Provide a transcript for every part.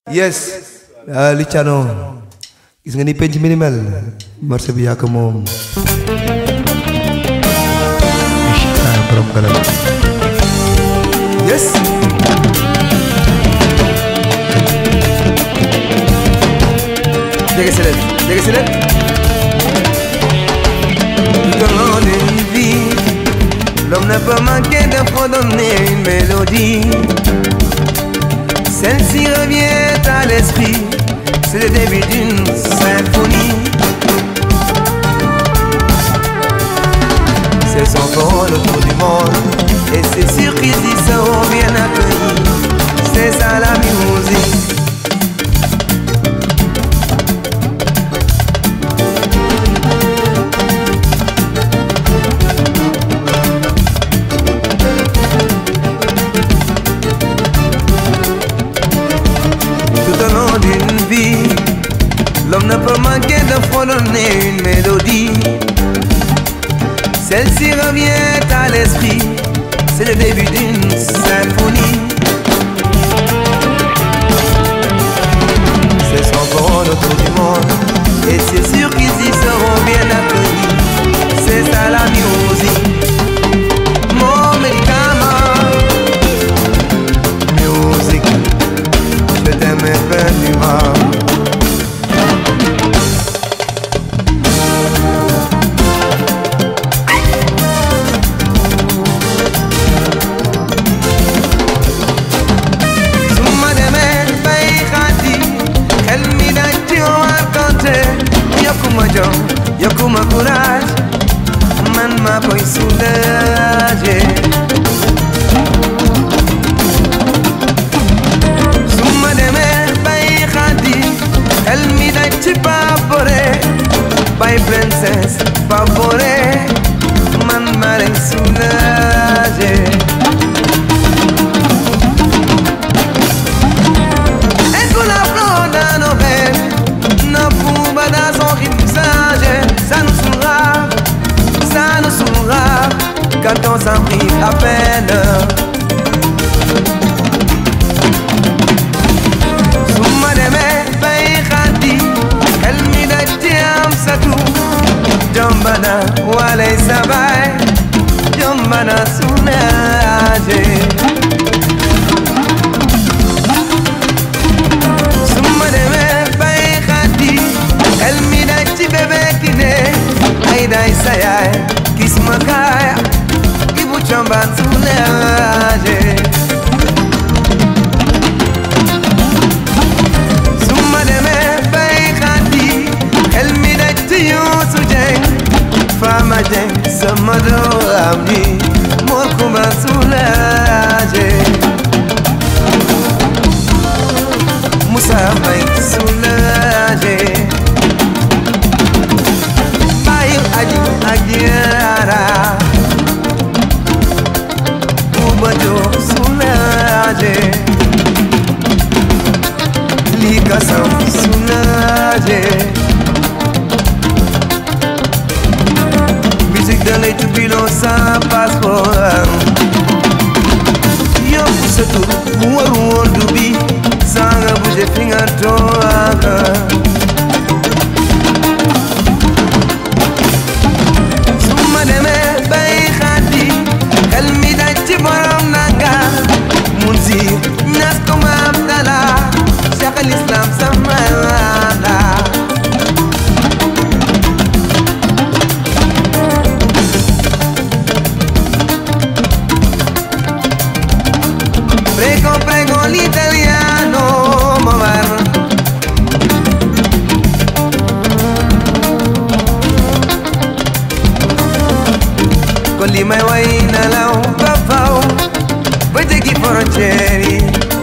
Yes, Lichano. Gis nga ni penc mi ni mel marché bi yaa ko moom. Borom galam. Yes. Jege si leen. Tout au long d'une vie, l'homme ne peut manquer de fredonner une mélodie. Celle-ci revient à l'esprit, c'est le début d'une symphonie. C'est son vol autour du monde, et c'est sûr qu'ici seront bien accueillis. C'est ça la musique. L'homme ne peut manquer de fredonner une mélodie. Celle-ci revient à l'esprit, c'est le début d'une symphonie. C'est son vol autour du monde, et c'est sûr qu'ils y seront bien accueillis. C'est ça la musique, mon médicament. Musique, je t'aime infiniment. Yokuma courage, man ma koy soulager. Suma demee bay xadi, xel mi daj ci Pabore, bay princesse Pabore, man ma lay soulager. Et pour la fleur dans nos rêves, nos poumons dans son rythme. Ça nous saoulera quand on s'en prive à peine. Suma demee bay xadi, xel mi daj ci am satu. Jombana walay sabay, jombana soulager. Suma demee bay xadi, xel mi daj ci bébé ki ne. Day sayay kis makaya ibu chamban soulager. Suma demee bay xadi, xel mi daj ci Youssou Dieng, Fama Dieng sama doom ji Mor Kumba soulager. Moussa Mbaye soulager. Agiara Ubajo soulager. Lika Sam soulager. Musique de l'étude bilo sans passeport. Yo pousse tout, ouarou dubi, sans bouger finger toaka. Demee bay xadi, xel mi daj ci borom nanga. Munzir Ñas ko ma Abdallah, Cheikh al Islam sama wala. Prego l'italiano Momar. Li may way na law ba faw ba jéggi frontière yi.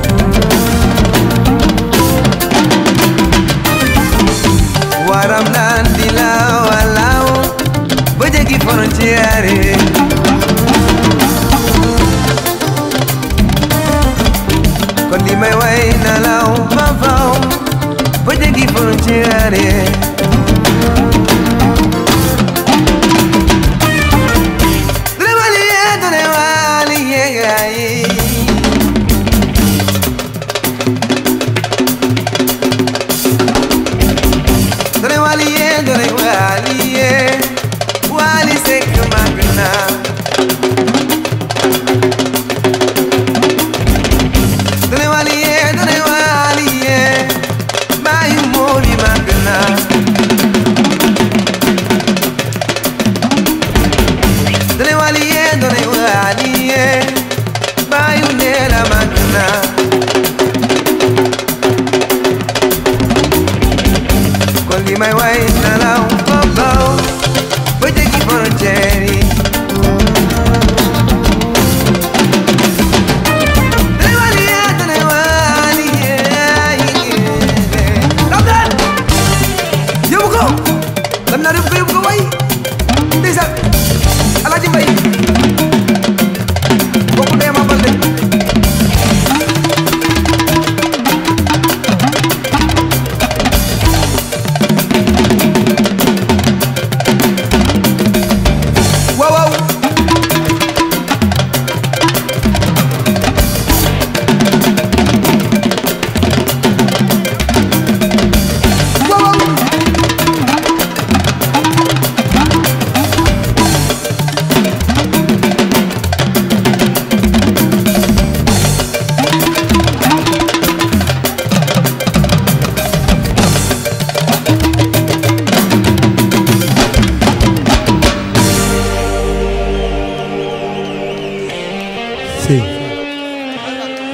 Waram naan di law a law ba jéggi frontière yi. Kon li may way na law ba faw ba jéggi frontière yi.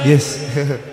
yes